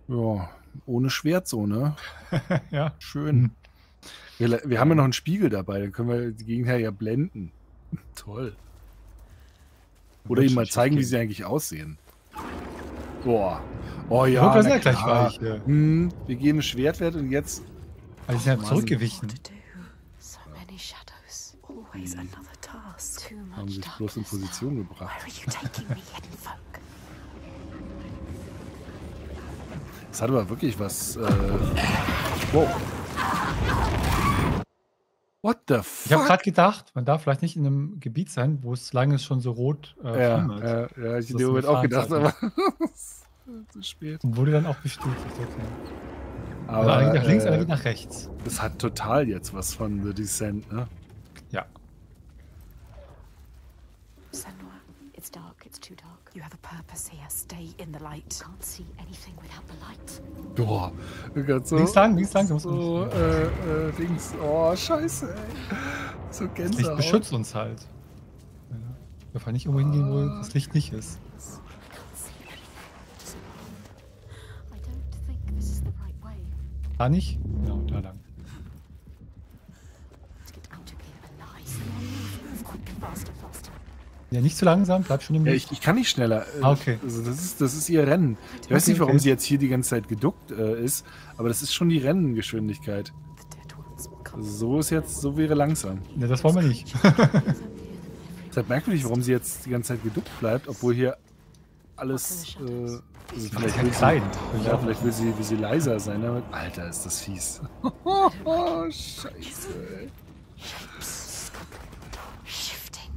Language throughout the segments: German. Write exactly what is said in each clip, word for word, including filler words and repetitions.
Ja, ohne Schwert so, ne? Ja. Schön. Mhm. Wir, wir haben ja noch einen Spiegel dabei, dann können wir die Gegner ja blenden. Toll. Oder Wird ihnen schon mal schief zeigen, wie gehen. sie eigentlich aussehen. Boah. Oh Obwohl, ja, wir sind na ja gleich klar. weich hier. Hm, wir gehen in Schwertwert und jetzt. Aber die sind ja Mann. zurückgewichen. So many shadows. Die Always another task. Too haben much sich bloß in darkness Position now. gebracht. Where are you taking me, hidden folk? Das hat aber wirklich was. Äh, wow. What the fuck? Ich habe gerade gedacht, man darf vielleicht nicht in einem Gebiet sein, wo es lange schon so rot äh, Ja, flimmert. ja, ja, ich Das in dem ist Moment ein auch gedacht, Warnzeichen. aber zu spät. Und wurde dann auch bestätigt. Okay. Also Aber einer geht nach links, einer äh, geht nach rechts. das hat total jetzt was von The Descent, ne? Ja. Senua, it's dark. It's too dark. You have a purpose here. Stay in the light. Can't see anything without the light. Boah. So, Links lang, links lang. Du musst so, uns- äh, äh, links. Oh, scheiße, ey. So Das Licht Gänsehaut. beschützt uns halt. Ja. Wir dürfen nicht irgendwo hingehen, wo das Licht nicht ist. I can't see anything. Just I don't think this is the right way. Da nicht? Genau, da lang. To get out of here alive. Senua, move quick, faster, faster. Ja, nicht zu langsam, bleib schon im Ja, Licht. ich, ich kann nicht schneller. Äh, Ah, okay. Also das, ist, das ist ihr Rennen. Ich weiß Okay, nicht, warum okay. sie jetzt hier die ganze Zeit geduckt äh, ist, aber das ist schon die Rennengeschwindigkeit. The dead ones will come. Also so ist jetzt, so wäre langsam. Ja, das wollen wir nicht. Es ist halt merkwürdig, warum sie jetzt die ganze Zeit geduckt bleibt, obwohl hier alles. Äh, also vielleicht ja will klein. sie, ja, vielleicht will sie, will sie leiser sein. Aber, Alter, ist das fies. Oh, Scheiße. Ey. Shapes. Shifting.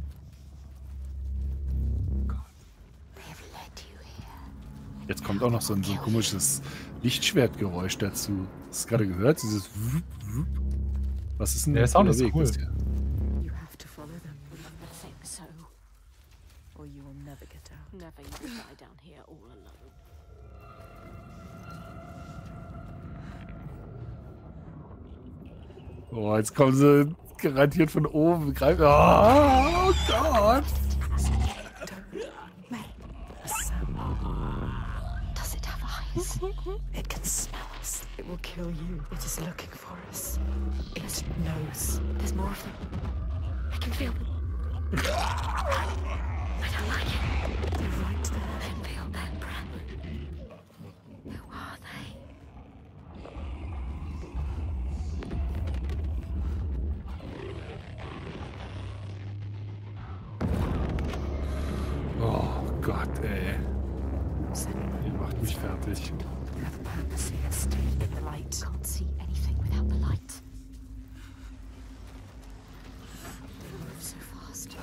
They have led you here. Jetzt kommt auch noch so ein, so ein komisches Lichtschwertgeräusch dazu. Hast du gerade gehört? Dieses Wup, Wup. Was ist denn Der Sound der ist Weg cool. bisher? You have to follow them. I think so. Or you will never get out. Never you will die down here all alone. Oh, jetzt kommen sie garantiert von oben. Greif. Oh, Gott. Does it have eyes? It can smell us. It will kill you. It is looking for us. It knows. There's more of them. I can feel them. I don't like it. They're right there. I can feel their breath. Who are they? Oh Gott, ey. Senua, Ihr macht mich fertig. you have a purpose here. Stay in the light. Can't see anything without the light. They move so fast.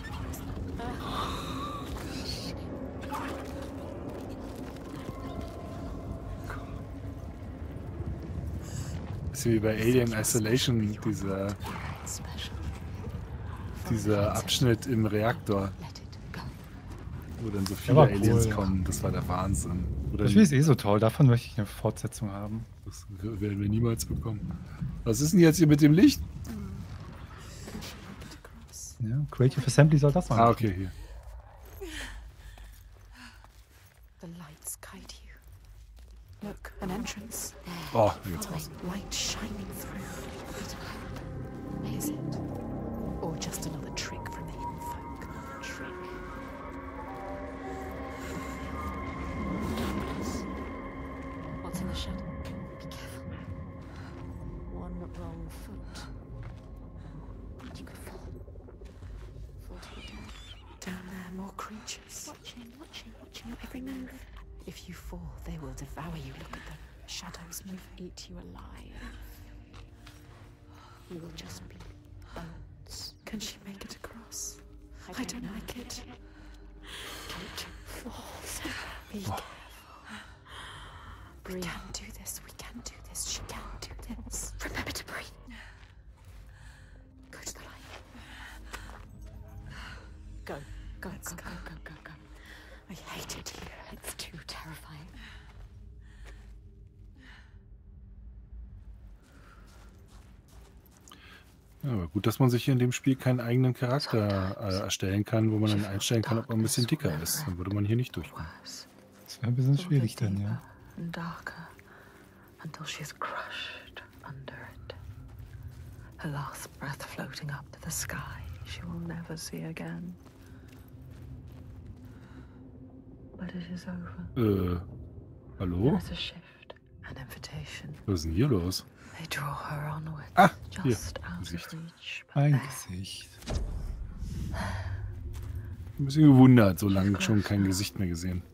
Bisschen wie bei Alien Isolation, dieser, Special. dieser Abschnitt im Reaktor, Let it go. wo dann so Der viele war Aliens cool. kommen. Das war der Wahnsinn. Oder Das Spiel ist eh so toll, davon möchte ich eine Fortsetzung haben. das werden wir niemals bekommen. Was ist denn jetzt hier mit dem Licht? Across. Ja, Creative Assembly soll das machen. Ah, okay, hier. The lights guide you. Look, an entrance. Oh, hier geht's raus. Following light shining through. Is it? Or just another trick from the hidden folk? Trick. Darkness. What's in the shadow? Be careful. One wrong foot. And you could fall. Fall to your death. Down there, more creatures. Watching, watching, watching your every move. If you fall, they will devour you. Look at them. Shadows move, eat you alive. You will just be bones. Can she make it across? I don't like it. Don't fall. Be careful. We can do this. We can do this. She can do this. Remember to breathe. Go to the light. Go. Go, go, go, go, go, go. I hate it here. It's too terrifying. Ja, aber gut, dass man sich hier in dem Spiel keinen eigenen Charakter äh, erstellen kann, wo man dann einstellen kann, ob man ein bisschen dicker ist. Dann würde man hier nicht durchkommen. Worse. Das wäre ein bisschen schwierig dann, ja. and darker until she is crushed under it. Her last breath floating up to the sky she will never see again. But it is over. Äh, hallo? There is a shift, an invitation. Was ist denn hier los? They draw her onwards, Ah, hier. just out Gesicht. of reach. But Ein there, Gesicht. Ein bisschen gewundert, so lange schon kein Gesicht mehr gesehen.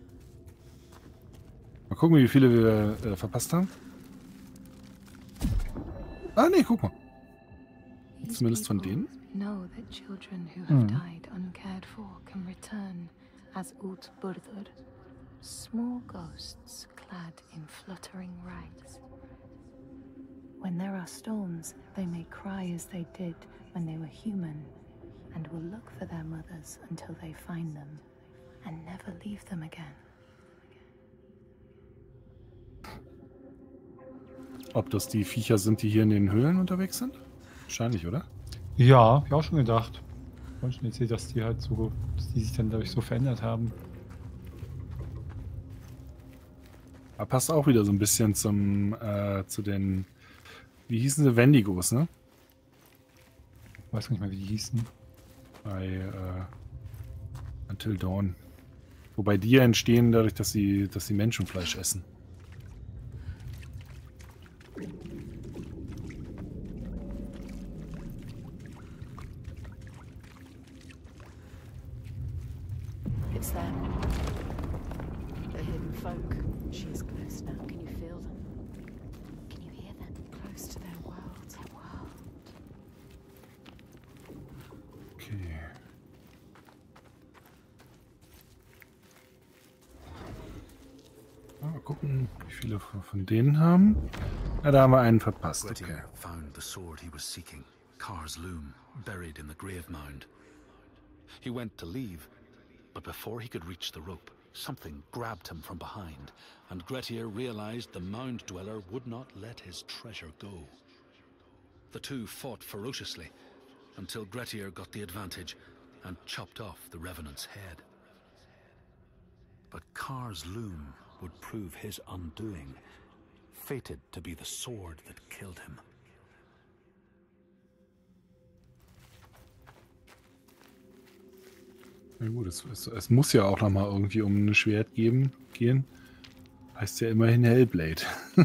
Mal gucken, wie viele wir äh, verpasst haben. Ah, nee, guck mal. Zumindest von denen. Know that children who Mhm. have died uncared for can return as Ult Burdur, small ghosts clad in fluttering rags. When there are storms, they may cry as they did when they were human, and will look for their mothers until they find them, and never leave them again. Ob das die Viecher sind, die hier in den Höhlen unterwegs sind? Wahrscheinlich, oder? Ja, hab ich auch schon gedacht. Ich habe schon erzählt, dass die halt so, dass die sich dann dadurch so verändert haben. Aber passt auch wieder so ein bisschen zum, äh, zu den, wie hießen sie, Wendigos, ne? Ich weiß nicht mal, wie die hießen. Bei äh, Until Dawn. Wobei die ja entstehen dadurch, dass sie, dass sie Menschenfleisch essen. it's them. The hidden folk. She's close now. Can you feel them? Can you hear them? Close to their world. Their world. Okay. Mal gucken, wie viele von von denen haben. Ja, da haben wir einen verpasst. Okay. Grettir found the sword he was seeking, Kar's loom, buried in the grave mound. He went to leave, but before he could reach the rope, something grabbed him from behind, and Grettir realized the mound dweller would not let his treasure go. The two fought ferociously, until Grettir got the advantage and chopped off the Revenant's head. But Kar's loom would prove his undoing, fated to be the sword that killed him. Na gut, es, es, es muss ja auch noch mal irgendwie um ein Schwert geben, gehen. Heißt ja immerhin Hellblade.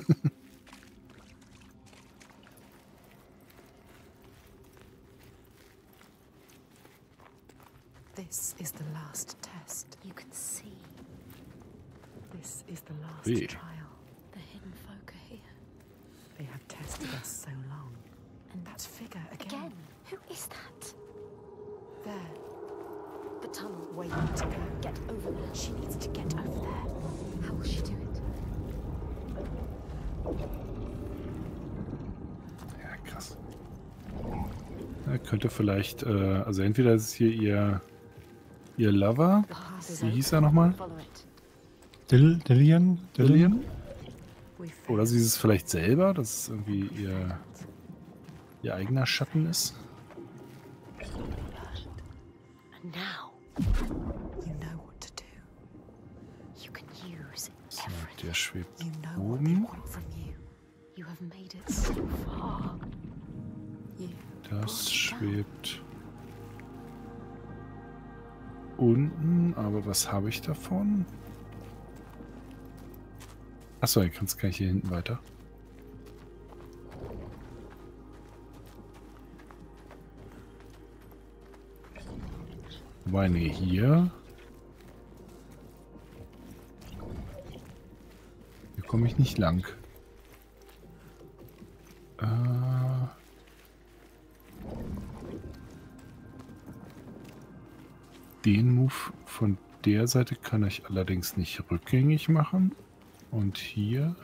This is the last test. You can see This is the last Weh. trial. the hidden folk are here. They have tested us so long. And that figure again. Again, who is that? There. The tunnel. Waiting to go. Get over there. She needs to get over there. How will she do it? Ja, krass. Er könnte vielleicht, äh, also entweder ist es hier ihr, ihr Lover. The path is Wie open. hieß er nochmal? Follow it. Dill, Dillian? Lillian? We Oder failed. sie ist es vielleicht selber, dass es irgendwie ihr, ihr eigener Schatten ist. And now, You know what to do. you can use So, everything. der schwebt You know what they oben. want from you. You have made it so far. You. Das schwebt unten, aber was habe ich davon? Achso, ihr kannst gleich hier hinten weiter. Wobei, nee, hier. Hier komme ich nicht lang. Äh. Den Move von der Seite kann ich allerdings nicht rückgängig machen. Und hier.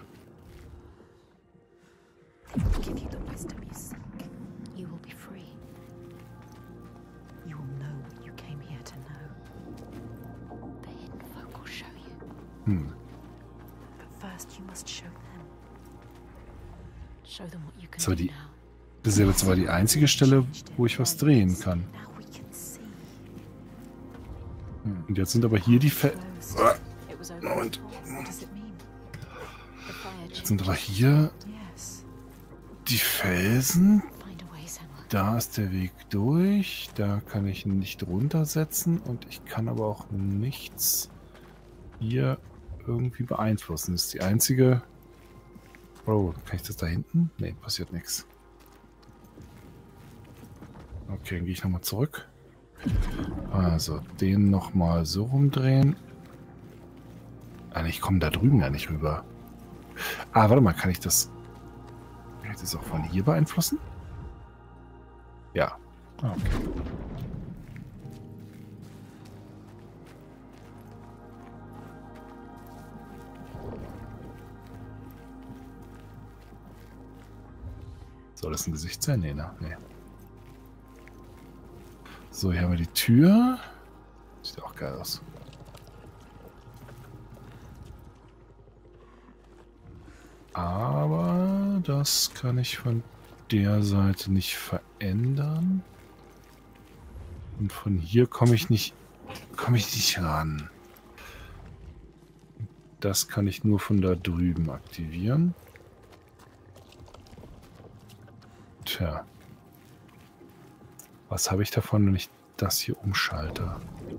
Give you the wisdom you seek. You will be free. You will know what you came here to know. The hidden folk will show you. Hm. But first you must show them. Show them what you can So, do die- now. Das ist ja jetzt aber die einzige Stelle, wo ich was drehen kann. Now we can see. Und jetzt sind aber hier die Fe... Closed. It was over Moment. before. What does it mean? The fire Jetzt sind aber changes. hier Yes. die Felsen. Find a way, Selma. Da ist der Weg durch. Da kann ich ihn nicht runtersetzen. Und ich kann aber auch nichts hier irgendwie beeinflussen. Das ist die einzige... Oh, kann ich das da hinten? Nee, passiert nichts. Okay, dann gehe ich nochmal zurück. Also, den nochmal so rumdrehen. Ah, ich komme da drüben ja nicht rüber. Ah, warte mal, kann ich das... Kann ich das auch von hier beeinflussen? Ja. Ah, okay. Soll das ein Gesicht sein? Nee, ne? Nee. So, hier haben wir die Tür. Sieht auch geil aus. Aber das kann ich von der Seite nicht verändern. Und von hier komme ich nicht, komme ich nicht ran. Das kann ich nur von da drüben aktivieren. Tja. Was habe ich davon, wenn ich das hier umschalte?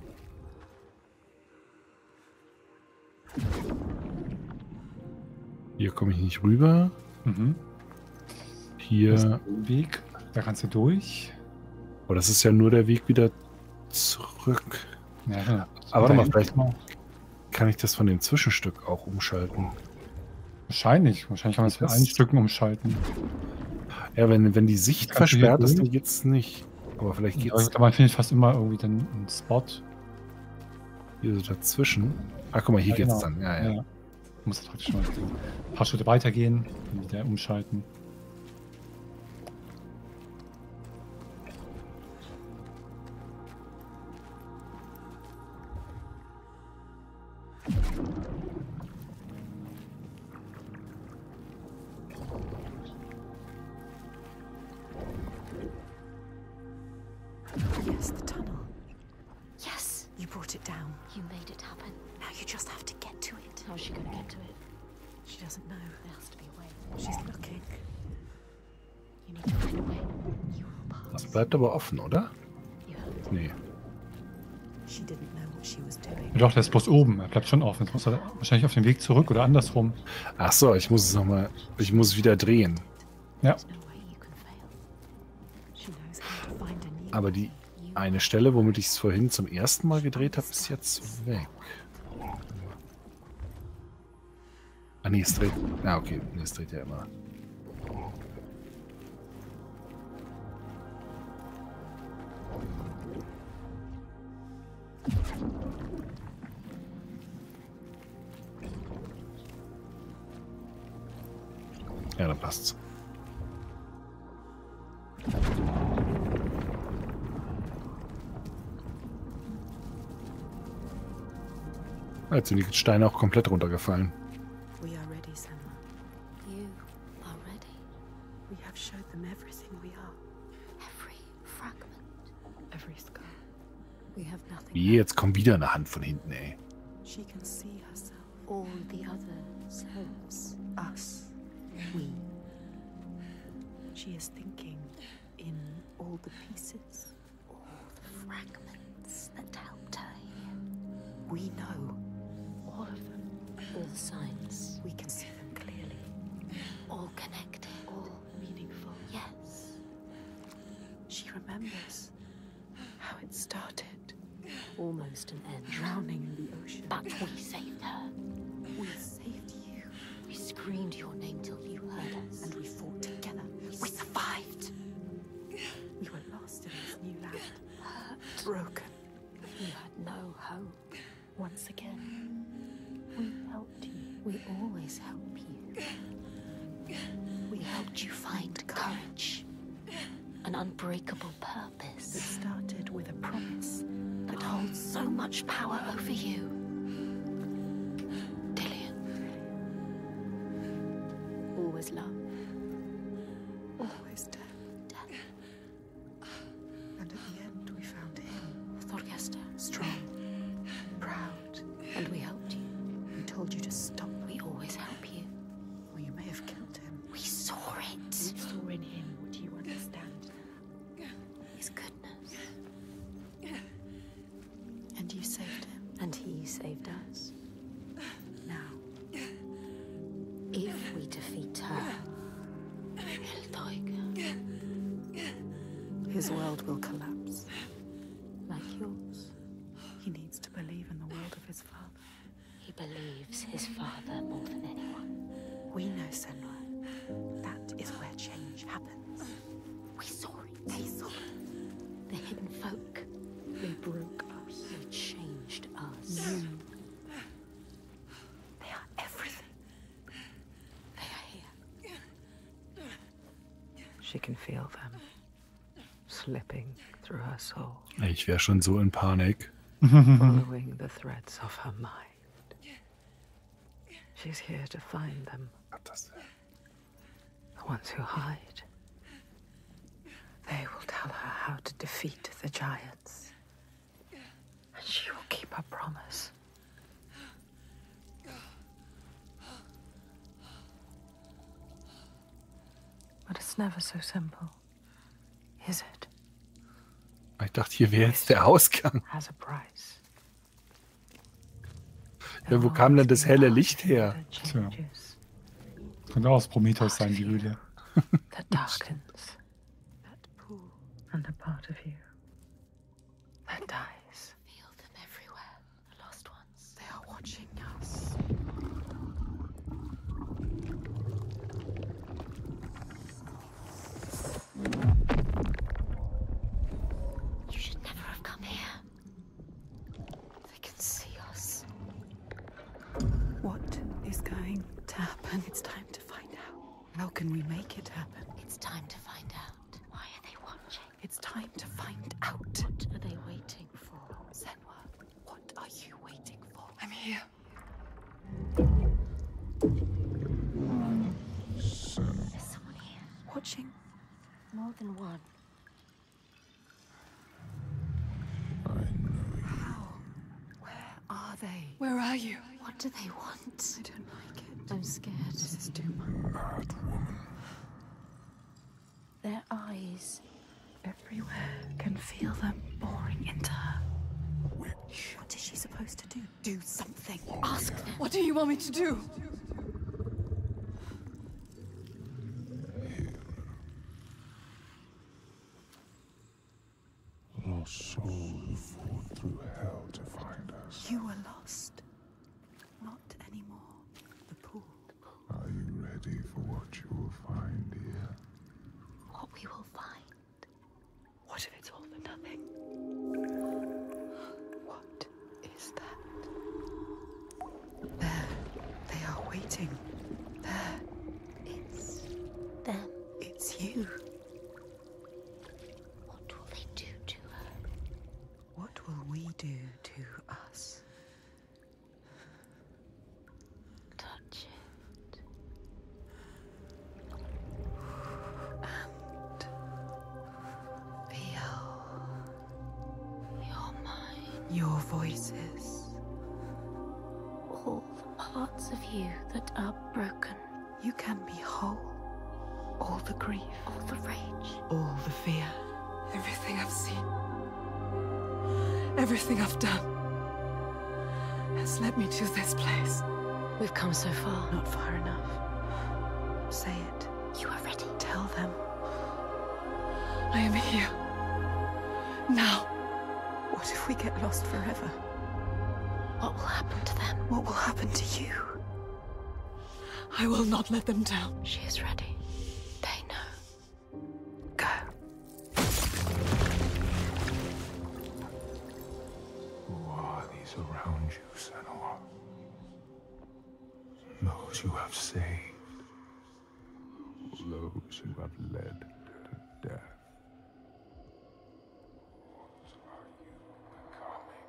Hier komme ich nicht rüber. Mhm. Hier... Das ist ein Weg, da kannst du durch. Aber das ist ja nur der Weg wieder zurück. Ja, ja. Aber warte mal, Dahin- vielleicht kann ich das von dem Zwischenstück auch umschalten. Wahrscheinlich. Wahrscheinlich kann man es für Das- ein Stücken umschalten. Ja, wenn, wenn die Sicht Kannst du hier versperrt ist, durch? dann geht's nicht. Aber vielleicht Ja, geht's aber man findet fast immer irgendwie dann einen Spot. hier so dazwischen. Ah, guck mal, hier Ja, geht's genau. dann. Ja, ja. Ja. Du musst praktisch mal ein paar Schritte weitergehen und wieder umschalten. Yes, the tunnel. Yes, You brought it down. you made it happen. Now you just have to get to it. How's she gonna get to it? She doesn't know. There has to be a way. She's looking. You need to find a way. You will Das pass. bleibt aber offen, oder? You have to. Nee. She didn't know what she was doing. Ja, doch, der ist bloß oben. Er bleibt schon offen. Jetzt muss er wahrscheinlich auf den Weg zurück oder andersrum. Ach so, ich muss es nochmal... Ich muss wieder drehen. Ja. There's no way you can fail. She knows how to find a new Aber die You eine Stelle, womit ich es vorhin zum ersten Mal gedreht habe, ist jetzt weg. Ah nee, es dreht... Ah, okay. Nee, es dreht ja immer. Ja, dann passt's. Ah, jetzt sind die Steine auch komplett runtergefallen. We are ready, Selma. you are ready. We have showed them everything we are. Every fragment. Every scar. We have nothing. Wie, jetzt kommt wieder eine Hand von hinten, ey. She can see herself. All the other selves. Us. We. She is thinking in all the pieces. All the fragments that helped her here. We know All of them. All the signs. we can see them clearly. All connected. All meaningful. Yes. She remembers how it started. Almost an end. Drowning in the ocean. But we saved her. We saved you. We screamed your name till you heard us. And we fought together. We survived. We were lost in this new land. hurt. Broken. You had no hope. Once again. We helped you. We always help you. We helped you find courage. An unbreakable That purpose started with a promise. that holds so much power over you. Dillian. Always love. Always death. Death. And at the end we found him. Thorgester. Strong. Proud. And we helped you. We told you to stop. We always help you. saved us. Now, if we defeat her, El Tiger, his world will collapse. Like yours. He needs to believe in the world of his father. He believes his father more than anyone. We know, Senua. That is where change happens. We saw it. They saw it. The hidden folk. They broke us. They changed us. You. They are everything. They are here. She can feel them. Slipping through her soul. Ich wäre schon so in Panik. Following the threads of her mind. She's here to find them. The ones who hide. They will tell her how to defeat the giants. And she will keep her promise. But it's never so simple, is it? Ich dachte, hier wäre jetzt der Ausgang. Has a price. Ja, wo kam denn das helle Licht her? Tja. Könnte auch aus Prometheus sein, die Höhle. That darkens. That pool. And a part of you. That dies. Feel them everywhere. The lost ones. They are watching us. You should never have come here. They can see us. What is going to happen? It's time to find out. How can we make it happen? It's time to find out. Why are they watching? It's time to find out. What are they waiting for? Senua, what are you waiting for? I'm here. There's someone here. Watching. More than one. How? Where are they? Where are you? What do they want? I don't like it. I'm scared. This is too much. Their eyes. Everywhere can feel them boring into her. Witch. What is she supposed to do? Do something. Ask them. What do you want me to do? Lost soul who fought through hell to find us. You were lost. Not anymore. The pool. Are you ready for what you will find here? What we will find. What if it's all for nothing? What is that? There. They are waiting. There. It's them. It's you. What will they do to her? What will we do to us? Touch it. And feel You're mine. your voices. All the parts of you that are broken. You can be whole. All the grief, All the rage. all the fear. Everything I've seen, everything I've done, has led me to this place. We've come so far. Not far enough. Say it. You are ready. Tell them. I am here. Now. What if we get lost forever? What will happen to them? What will happen to you? I will not let them down. She is ready. They know. Go. Who are these around you, Senua? Those you have saved. Those who have led to death. What are you becoming?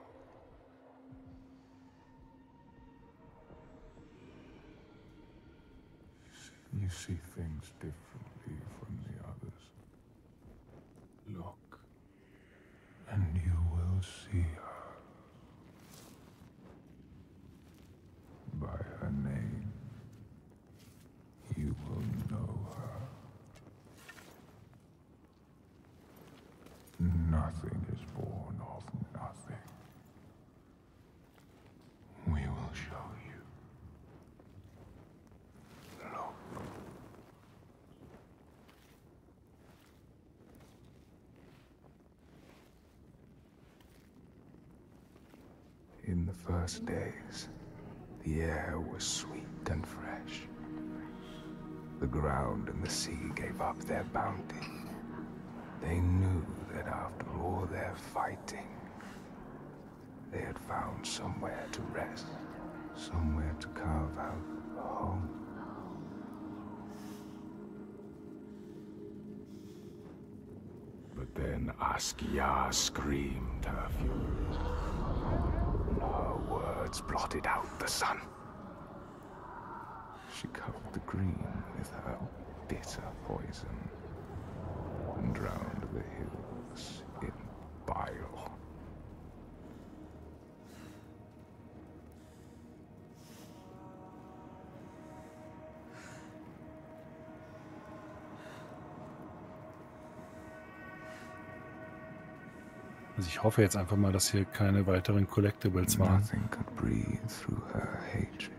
You see things differently from the others. Look, and you will see her. By her name, you will know her. Nothing is born of nothing. the first days, the air was sweet and fresh. The ground and the sea gave up their bounty. They knew that after all their fighting, they had found somewhere to rest, somewhere to carve out a home. But then Askia screamed her fury. Her words blotted out the sun. She covered the green with her bitter poison and drowned the hills in bile. Also ich hoffe jetzt einfach mal, dass hier keine weiteren Collectibles waren. Nothing could breathe through her hatred.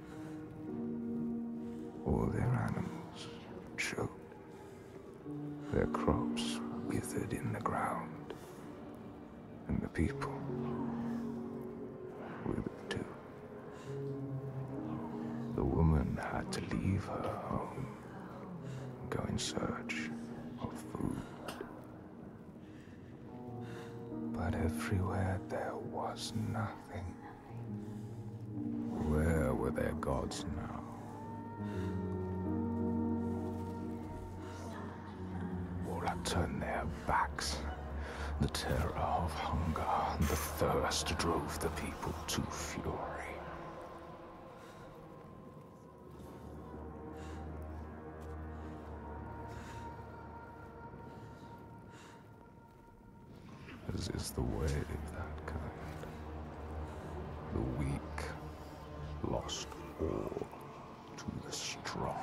All their animals choked. Their crops withered in the ground. And the people withered too. The woman had to leave her home and go in search of food. But everywhere there was nothing. Where were their gods now? All had turned their backs. The terror of hunger and the thirst drove the people to fury. As is the way of that kind. The weak lost all to the strong.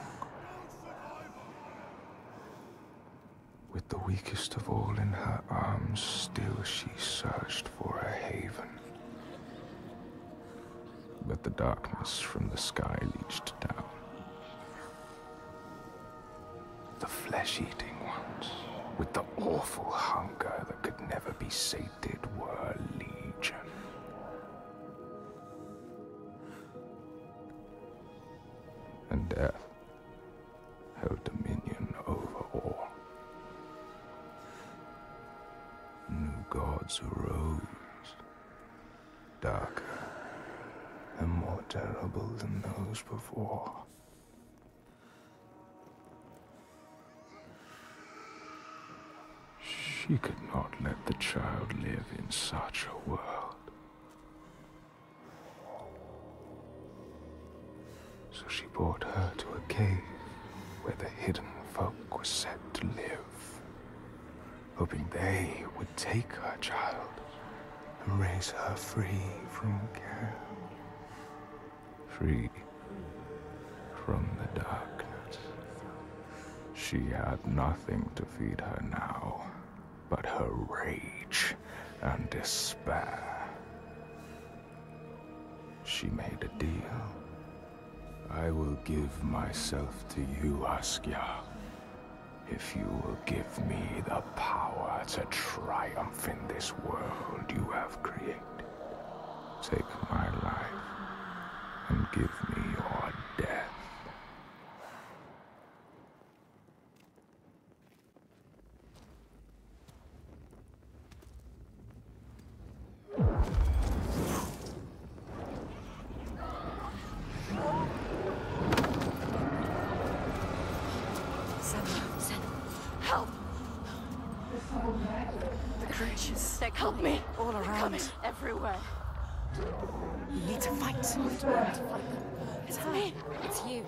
With the weakest of all in her arms, still she searched for a haven. But the darkness from the sky reached down. The flesh-eating ones, with the awful hunger that could never be sated, were legion. And death held dominion over all. New gods arose, darker and more terrible than those before. She could not let the child live in such a world. So she brought her to a cave where the hidden folk were said to live, hoping they would take her child and raise her free from care. Free from the darkness. She had nothing to feed her now but her rage and despair. She made a deal. I will give myself to you, Askia, if you will give me the power to triumph in this world you have created. Take my life and give me your death. Help me! All around. Everywhere. You need to fight. It's me. It's you.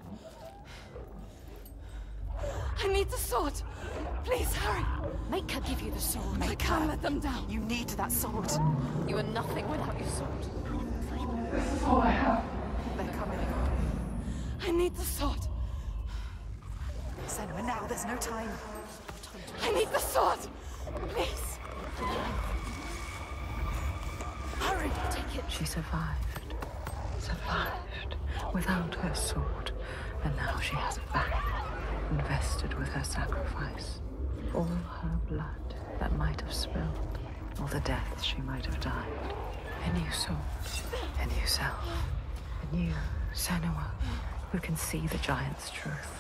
I need the sword. Please hurry. Make her give you the sword. Make I can't her. let them down. You need that sword. You are nothing without your sword. This is all I have. They're coming. I need the sword. Senua, now. There's no time. I need the sword. Please. Hurry! Take it. She survived. Survived. Without her sword. And now she has it back. Invested with her sacrifice. All her blood that might have spilled. All the deaths she might have died. A new soul, a new self, a new Senua who can see the giant's truth.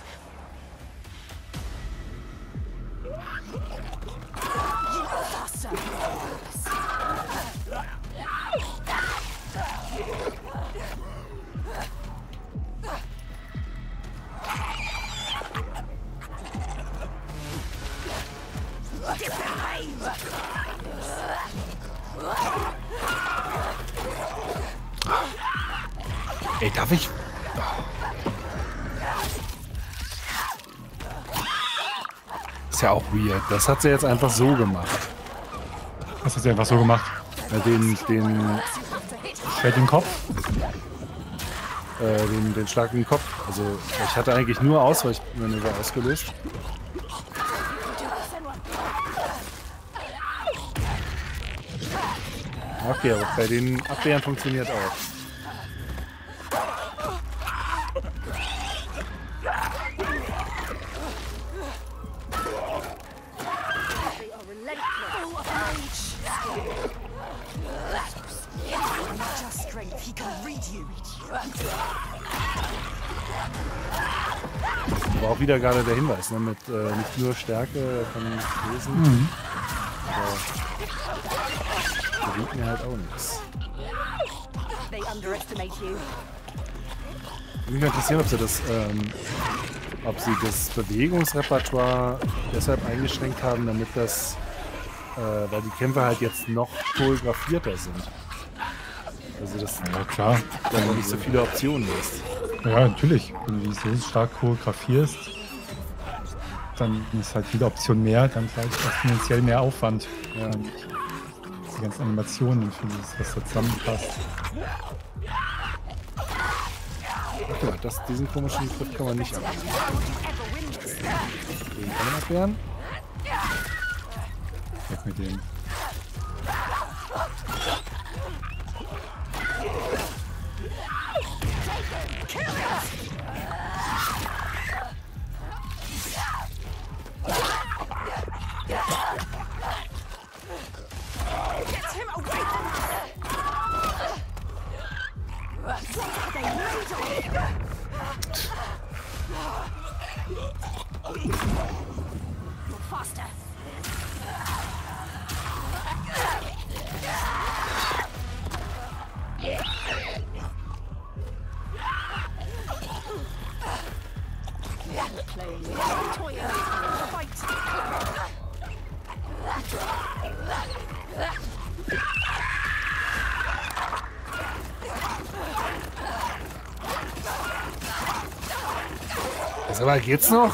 Ey, darf ich... Ist ja auch weird. Das hat sie jetzt einfach so gemacht. Was hat sie einfach so gemacht? Ja, den, den, Fällt den Kopf? äh, den, den Schlag in den Kopf. Also ich hatte eigentlich nur Ausweichmanöver ausgelöst. Okay, aber bei den Abwehren funktioniert auch. Aber auch wieder gerade der Hinweis, ne, mit äh, nicht nur Stärke von Wesen, Mhm. aber bringt mir halt auch nichts. Mich interessiert, ob sie das, ähm, ob sie das Bewegungsrepertoire deshalb eingeschränkt haben, damit das, äh, weil die Kämpfe halt jetzt noch choreografierter sind. Also das Ja, klar. dann nicht so viele Optionen ist. Ja, natürlich. Wenn du die so stark choreografierst, dann ist halt jede Option mehr, dann vielleicht auch finanziell mehr Aufwand. Ja. Und die ganzen Animationen für das, was da zusammenpasst. Ach ja, das, diesen komischen Tritt kann man nicht abwehren. Den kann man abwehren. Weg mit dem. Also, aber geht's noch?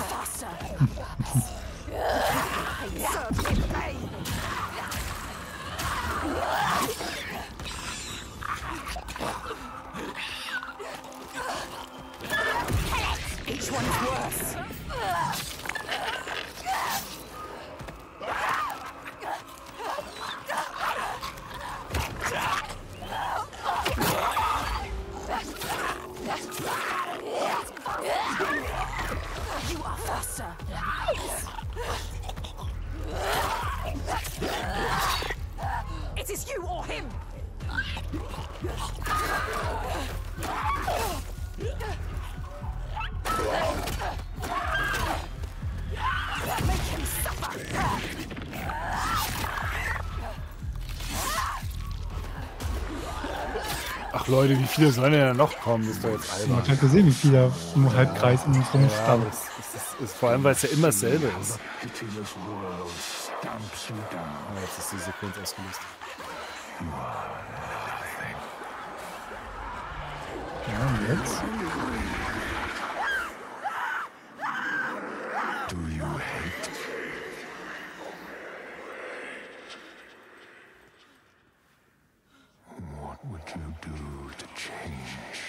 It is you or him. Make him suffer. Ach Leute, wie viele sollen denn da noch kommen? Ist doch jetzt Man albern. hat halt gesehen, wie viele im Halbkreis um uns Ja, rumstanden. das, das ist, ist vor allem, weil es ja immer dasselbe ist. Ah, jetzt ist die Sequenz ausgelöst. Ja, und jetzt? Do you hate? What would you do to change?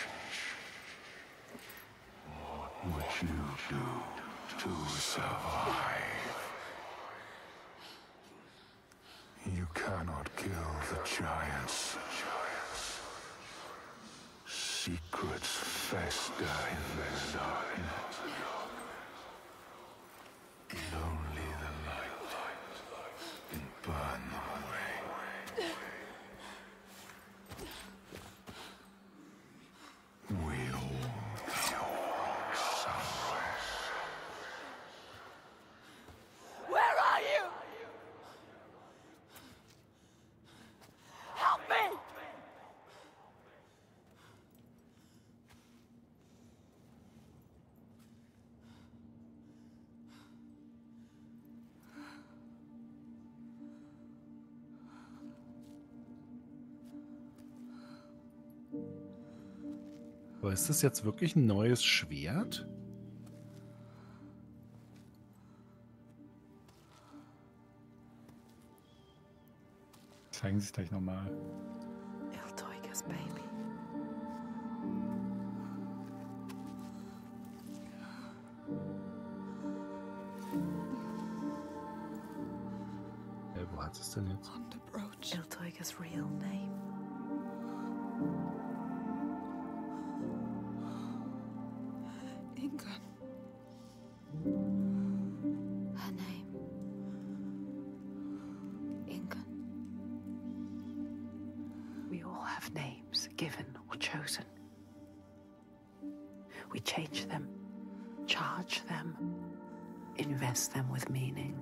What would you do to survive? You cannot kill the giants. Secrets fester in the darkness. Only the light can burn them away. Aber ist das jetzt wirklich ein neues Schwert? Zeigen Sie es gleich nochmal. Iltoiga's baby. Äh, wo hat es denn jetzt? On the brooch. Iltoiga's real name. Ingun. Her name. Ingun. We all have names, given or chosen. We change them, charge them, invest them with meaning.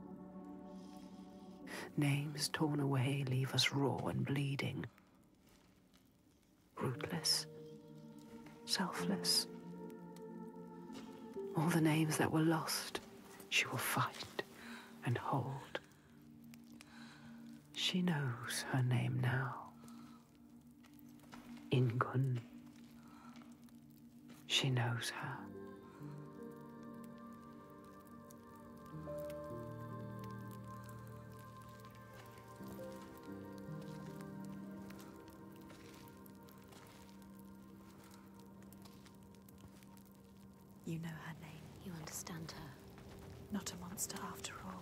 Names torn away leave us raw and bleeding. Rootless, selfless. All the names that were lost, she will fight and hold. She knows her name now. Ingun. She knows her. You know her name. You understand her. Not a monster after all.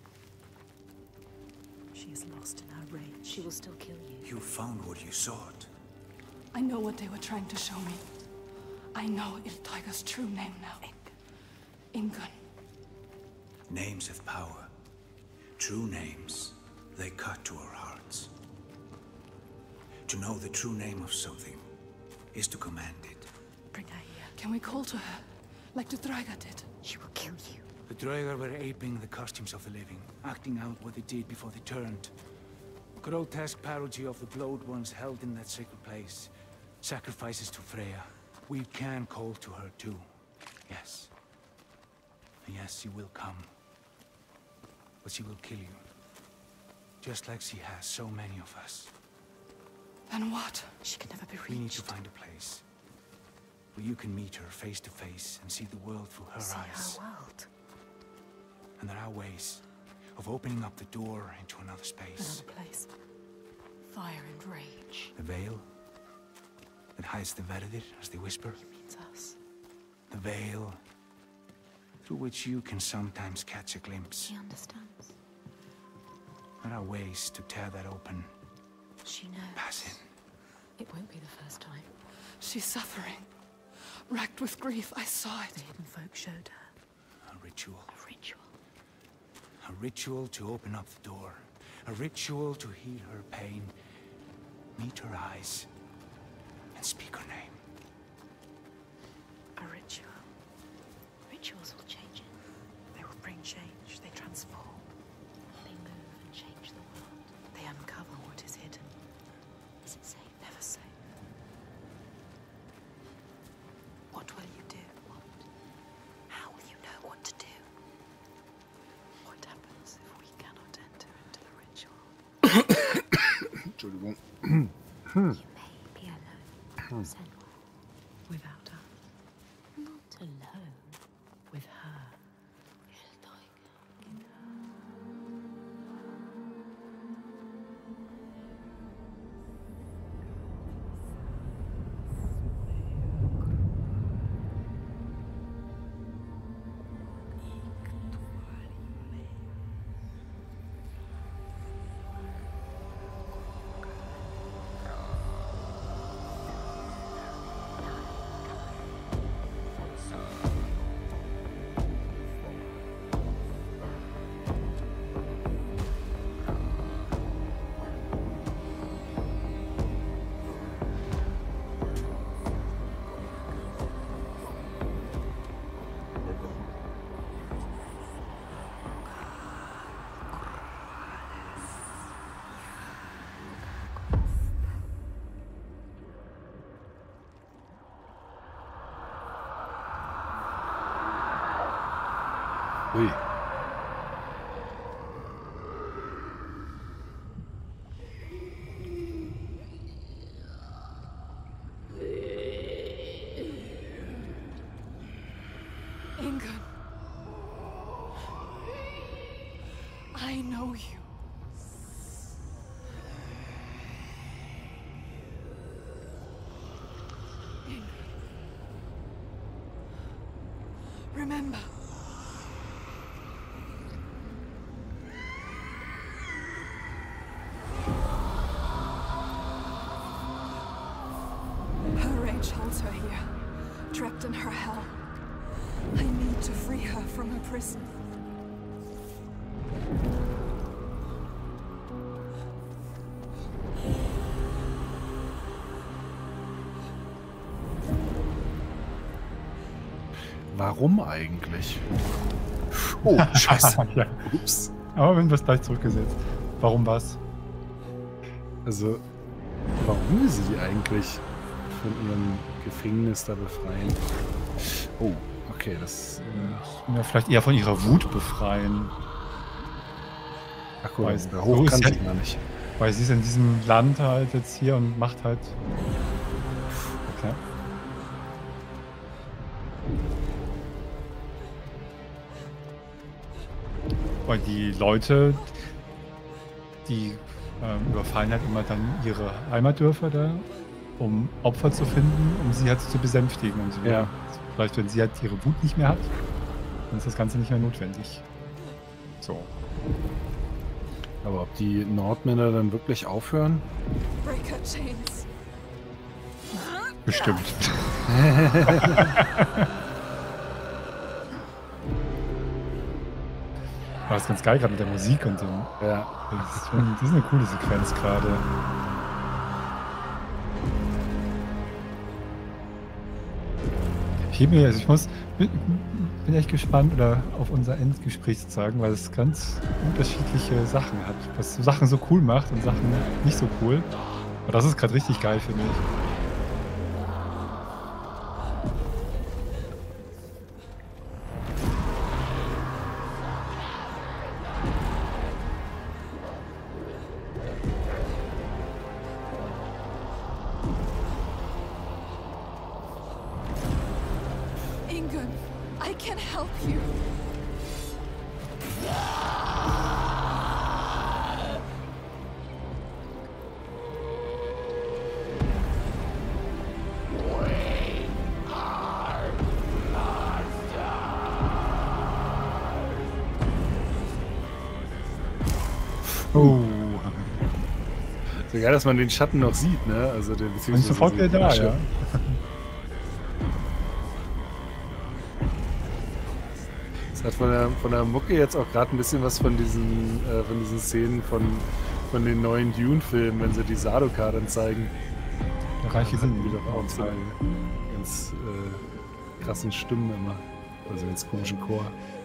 She is lost in her rage. She will still kill you. You found what you sought. I know what they were trying to show me. I know Iltoiga's true name now. Ingun. Names have power. True names, they cut to our hearts. To know the true name of something is to command it. Bring her here. Can we call to her, like the Draga did? She will kill you. The Draugr were aping the costumes of the living, acting out what they did before they turned. Grotesque parody of the blowed ones held in that sacred place. Sacrifices to Freya. We can call to her too. Yes. And yes, she will come. But she will kill you. Just like she has so many of us. Then what? She can never be reached. We need to find a place where you can meet her face to face and see the world through her See eyes. her world. And there are ways of opening up the door into another space. Another place. Fire and rage. The veil that hides the Verdir, as they whisper. He means us. The veil through which you can sometimes catch a glimpse. She understands. There are ways to tear that open. She knows. Pass in. It won't be the first time. She's suffering. Racked with grief, I saw it. The hidden folk showed her. A ritual. A ritual. A ritual to open up the door. A ritual to heal her pain. Meet her eyes. And speak her name. A ritual. Rituals will change it. They will bring change. They transform. They move and change the world. They uncover what is hidden. Is it safe? Never safe. What will you do? What? How will you know what to do? What happens if we cannot enter into the ritual? Entschuldigung. You may be alone. Senua. Without her. Not alone. With her. Iltoiga. Ui. Ingun. I know you. Ingun. Remember. Her rage holds her here, trapped in her hell. I need to free her from her prison. Warum eigentlich? Oh, scheiße. Ja. Ups. Aber wenn wir es gleich zurückgesetzt. Warum was? Also, warum will sie die eigentlich von ihrem Gefängnis da befreien? Oh, okay, das... Äh, Ja, vielleicht eher von ihrer Wut befreien. ach guck, Weil da so hoch ist kann ja- sie gar nicht. Weil sie ist in diesem Land halt jetzt hier und macht halt. Okay. Weil die Leute, die ähm, überfallen halt immer dann ihre Heimatdörfer da, um Opfer zu finden, um sie halt zu besänftigen und so. Ja. Vielleicht, wenn sie halt ihre Wut nicht mehr hat, dann ist das Ganze nicht mehr notwendig. So. Aber ob die Nordmänner dann wirklich aufhören? Break her chains. Bestimmt. Aber das ist ganz geil gerade mit der Musik und dem. Ja. Das ist, schon, das ist eine coole Sequenz gerade. Ich, heb mir, also ich muss, bin, bin echt gespannt oder auf unser Endgespräch sozusagen, weil es ganz unterschiedliche Sachen hat. Was so Sachen so cool macht und Sachen nicht so cool. Aber das ist gerade richtig geil, finde ich. Ingun, I can help you. Oh. So geil, dass man den Schatten noch sieht, ne? Also der Und sofort wieder da, ja. Das hat von der, von der Mucke jetzt auch gerade ein bisschen was von diesen, äh, von diesen Szenen von, von den neuen Dune-Filmen, wenn sie die Sardaukar dann zeigen. Der reiche Sinn Die wieder doch auch so ganz äh, krassen Stimmen immer. Also ganz komischen Chor.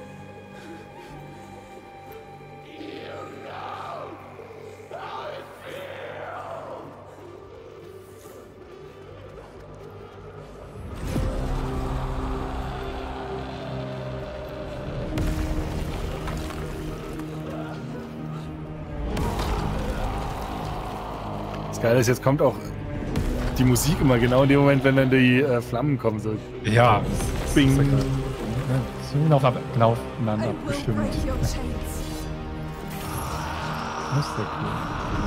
Das Geile ist, jetzt kommt auch die Musik immer genau in dem Moment, wenn dann die äh, Flammen kommen. So. Ja, Bing. das ist so genau, auf, genau aufeinander I will abgestimmt. break your chains. Das ist sehr cool.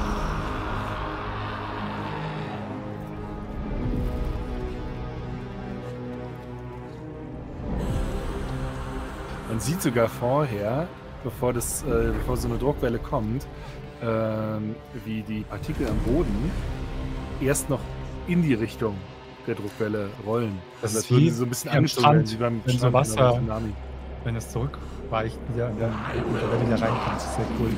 Man sieht sogar vorher, bevor, das, äh, bevor so eine Druckwelle kommt, ähm, wie die Partikel am Boden erst noch in die Richtung der Druckwelle rollen. Das Also ist als würden wie sie so ein bisschen am angestoßen Strand, werden, wie beim wenn so Strand Wasser- oder beim Tsunami. Wenn es zurückweicht wieder und dann und der wieder reinkommt, das ist sehr cool.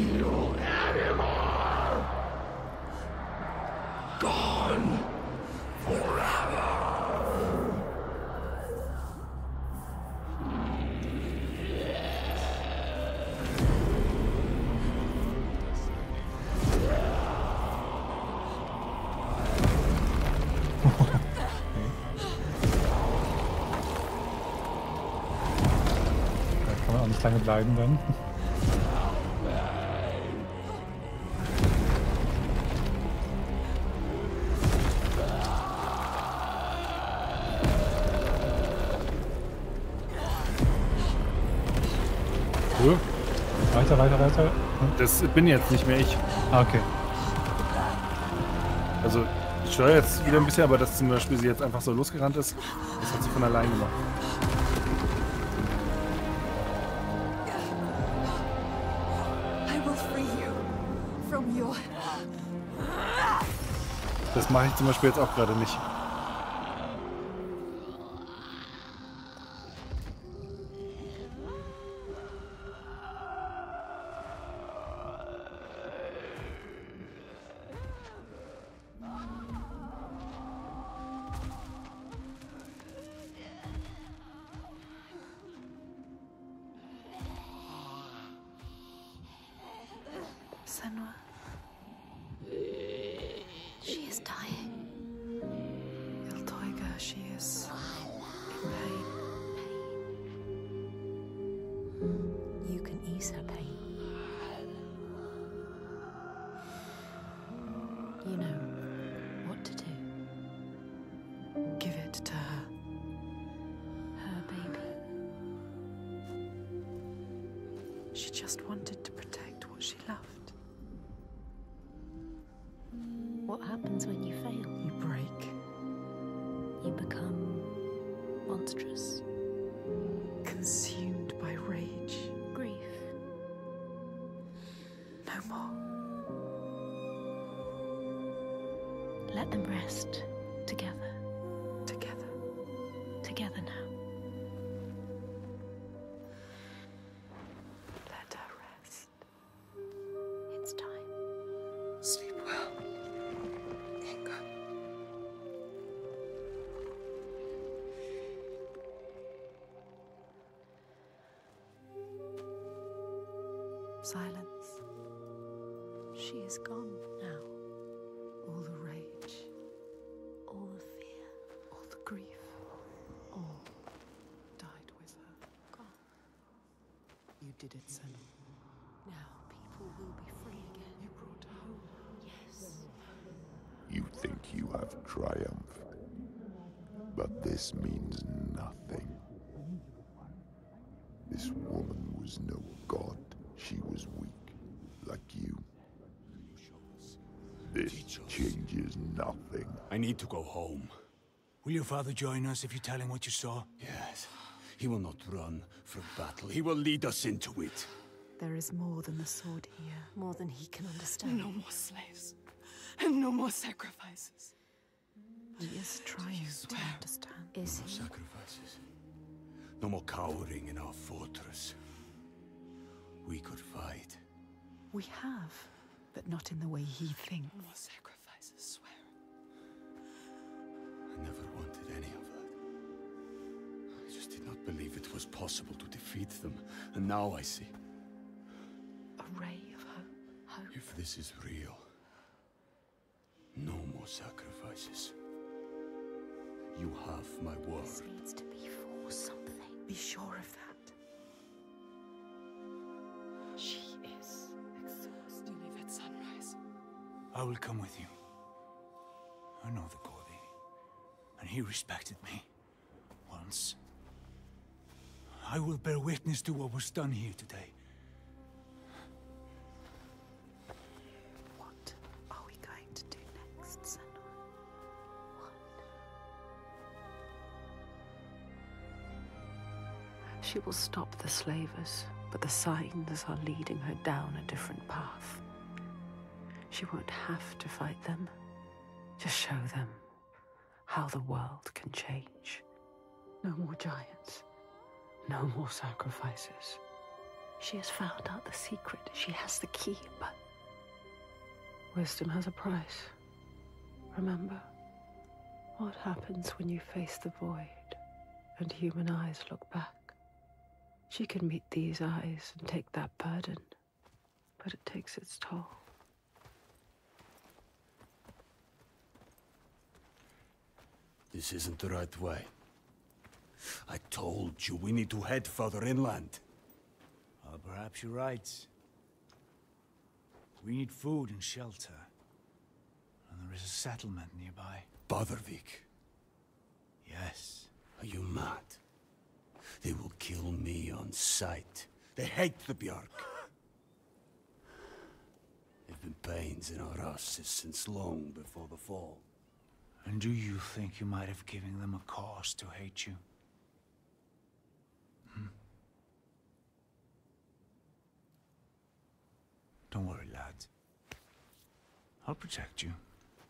Da kann man auch nicht lange bleiben dann. Cool. Weiter, weiter, weiter. Hm. Das bin jetzt nicht mehr ich. Ah, okay. Also, ich steuere jetzt wieder ein bisschen, aber dass zum Beispiel sie jetzt einfach so losgerannt ist, das hat sie von allein gemacht. I will free you from your... Das mache ich zum Beispiel jetzt auch gerade nicht. Senua. She is dying. Iltoiga, she is in pain. You can ease her pain. You know what to do. Give it to her. Her baby. She just wanted to protect what she loved. What happens when you fail? You break. You become monstrous. Consumed by rage. Grief. No more. Let them rest together. Together. Together now. Let her rest. It's time. Sleep well, Inga. Silence. She is gone now. All the rage. All the fear. All the grief. All died with her. Gone. You did it, Senua. Now people will be free again. You brought her home. Yes. You think you have triumphed, but this means nothing. This woman was no god. She was weak, like you. This changes nothing. I need to go home. Will your father join us if you tell him what you saw? Yes. He will not run from battle. He will lead us into it. There is more than the sword here. More than he can understand. No more slaves. And no more sacrifices. He is trying to swear? understand. Is No he? sacrifices. No more cowering in our fortress. We could fight. We have, but not in the way he thinks. No more sacrifices, swear. I never wanted any of that. I just did not believe it was possible to defeat them. And now I see. A ray of hope. Hope. If this is real, no more sacrifices. You have my word. This needs to be for something. Be sure of that. She is exhausted. You leave at sunrise. I will come with you. I know the Gordy, and he respected me. Once. I will bear witness to what was done here today. What are we going to do next, Senua? She will stop the slavers, but the signs are leading her down a different path. She won't have to fight them. Just show them how the world can change. No more giants. No more sacrifices. She has found out the secret. She has the key, but wisdom has a price. Remember, what happens when you face the void and human eyes look back? She can meet these eyes and take that burden, but it takes its toll. This isn't the right way. I told you we need to head further inland. Well, perhaps you're right. We need food and shelter. And there is a settlement nearby. Badarvik. Yes. Are you mad? They will kill me on sight. They hate the Björk. They've been pains in our houses since long before the fall. And do you think you might have given them a cause to hate you? Hmm? Don't worry, lad. I'll protect you.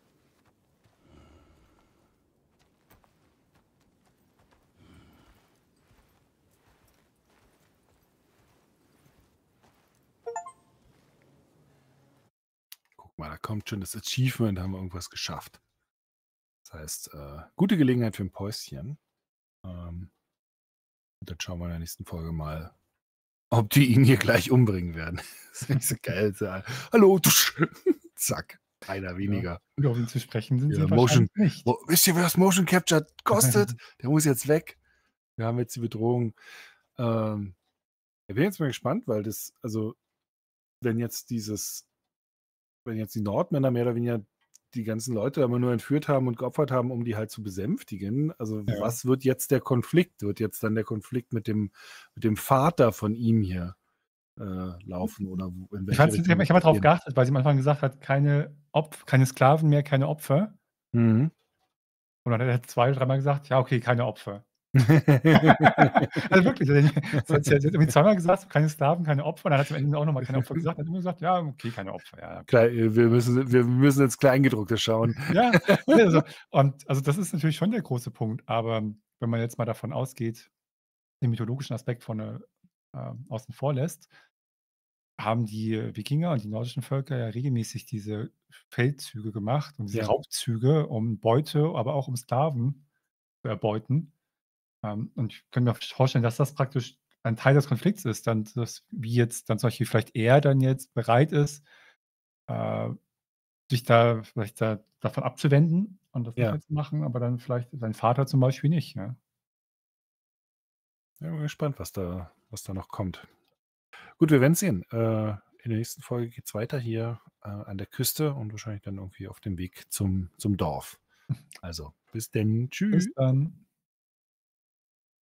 Guck mal, da kommt schon das Achievement, da haben wir irgendwas geschafft. Das heißt, äh, gute Gelegenheit für ein Päuschen. Ähm, und dann schauen wir in der nächsten Folge mal, ob die ihn hier gleich umbringen werden. Das ist nicht so geil. So, hallo, tusch, zack, einer weniger. Ja. Und auf ihn zu sprechen sind Ja, sie Motion, wahrscheinlich nicht. wo, wisst ihr, was Motion Capture kostet? Der muss jetzt weg. Wir haben jetzt die Bedrohung. Ähm, ich bin jetzt mal gespannt, weil das, also, wenn jetzt dieses, wenn jetzt die Nordmänner mehr oder weniger die ganzen Leute immer nur entführt haben und geopfert haben, um die halt zu besänftigen. Also Ja. was wird jetzt der Konflikt? Wird jetzt dann der Konflikt mit dem, mit dem Vater von ihm hier äh, laufen? Oder wo- in Ich, welche fand's- ich Richtung habe ich hab mal drauf gehen? geachtet, weil sie am Anfang gesagt hat, keine, Opf keine Sklaven mehr, keine Opfer. Mhm. Und dann hat er zwei, dreimal gesagt, ja, okay, keine Opfer. Also wirklich, also, das hat sie hat irgendwie zweimal gesagt, keine Sklaven, keine Opfer. Und dann hat sie am Ende auch nochmal keine Opfer gesagt. Dann hat immer gesagt, ja, okay, keine Opfer. Ja, okay. Klein, äh, wir, müssen, wir müssen ins Kleingedruckte schauen. Ja, ne, also, und also das ist natürlich schon der große Punkt. Aber wenn man jetzt mal davon ausgeht, den mythologischen Aspekt von äh, ähm, außen vor lässt, haben die Wikinger und die nordischen Völker ja regelmäßig diese Feldzüge gemacht und diese Ja. Raubzüge, um Beute, aber auch um Sklaven zu erbeuten. Ähm, und ich könnte mir vorstellen, dass das praktisch ein Teil des Konflikts ist, dann dass wie jetzt dann zum Beispiel vielleicht er dann jetzt bereit ist, äh, sich da vielleicht da davon abzuwenden und das nicht Ja. mehr zu machen, aber dann vielleicht sein Vater zum Beispiel nicht, ja. Ja, bin gespannt, was da, was da noch kommt. Gut, wir werden sehen. Äh, in der nächsten Folge geht es weiter hier äh, an der Küste und wahrscheinlich dann irgendwie auf dem Weg zum, zum Dorf. Also, bis denn. Tschüss. Bis dann.